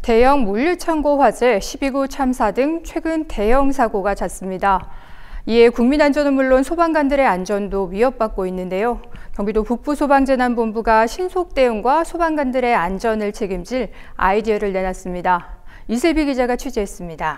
대형 물류창고 화재, 12구 참사 등 최근 대형 사고가 잦습니다. 이에 국민 안전은 물론 소방관들의 안전도 위협받고 있는데요. 경기도 북부소방재난본부가 신속 대응과 소방관들의 안전을 책임질 아이디어를 내놨습니다. 이슬비 기자가 취재했습니다.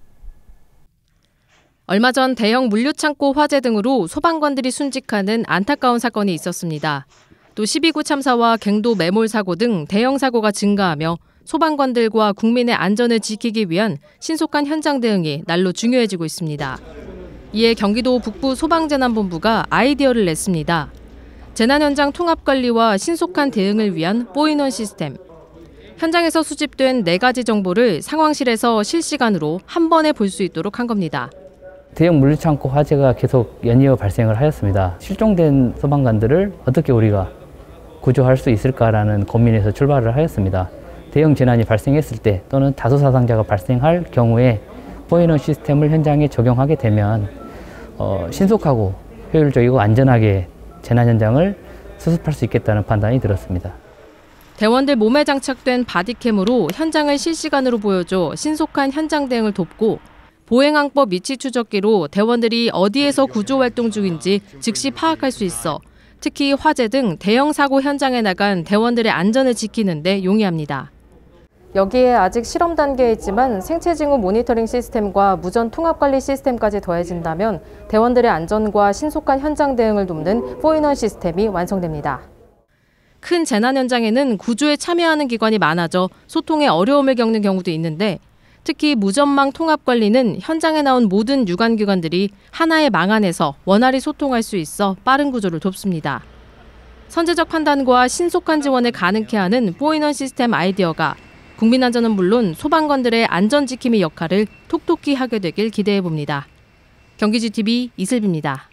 얼마 전 대형 물류창고 화재 등으로 소방관들이 순직하는 안타까운 사건이 있었습니다. 또 12구 참사와 갱도 매몰 사고 등 대형 사고가 증가하며 소방관들과 국민의 안전을 지키기 위한 신속한 현장 대응이 날로 중요해지고 있습니다. 이에 경기도 북부소방재난본부가 아이디어를 냈습니다. 재난 현장 통합 관리와 신속한 대응을 위한 4-in-1 시스템. 현장에서 수집된 4가지 정보를 상황실에서 실시간으로 한 번에 볼 수 있도록 한 겁니다. 대형 물류창고 화재가 계속 연이어 발생을 하였습니다. 실종된 소방관들을 어떻게 우리가 구조할 수 있을까라는 고민에서 출발을 하였습니다. 대형 재난이 발생했을 때 또는 다수 사상자가 발생할 경우에 4-in-1 시스템을 현장에 적용하게 되면 신속하고 효율적이고 안전하게 재난 현장을 수습할 수 있겠다는 판단이 들었습니다. 대원들 몸에 장착된 바디캠으로 현장을 실시간으로 보여줘 신속한 현장 대응을 돕고 보행항법 위치 추적기로 대원들이 어디에서 구조활동 중인지 즉시 파악할 수 있어 특히 화재 등 대형 사고 현장에 나간 대원들의 안전을 지키는 데 용이합니다. 여기에 아직 실험 단계에 있지만 생체 징후 모니터링 시스템과 무전 통합 관리 시스템까지 더해진다면 대원들의 안전과 신속한 현장 대응을 돕는 4-in-1 시스템이 완성됩니다. 큰 재난 현장에는 구조에 참여하는 기관이 많아져 소통에 어려움을 겪는 경우도 있는데 특히 무전망 통합 관리는 현장에 나온 모든 유관기관들이 하나의 망 안에서 원활히 소통할 수 있어 빠른 구조를 돕습니다. 선제적 판단과 신속한 지원을 가능케 하는 4-in-1 시스템 아이디어가 국민 안전은 물론 소방관들의 안전 지킴이 역할을 톡톡히 하게 되길 기대해 봅니다. 경기지TV 이슬비입니다.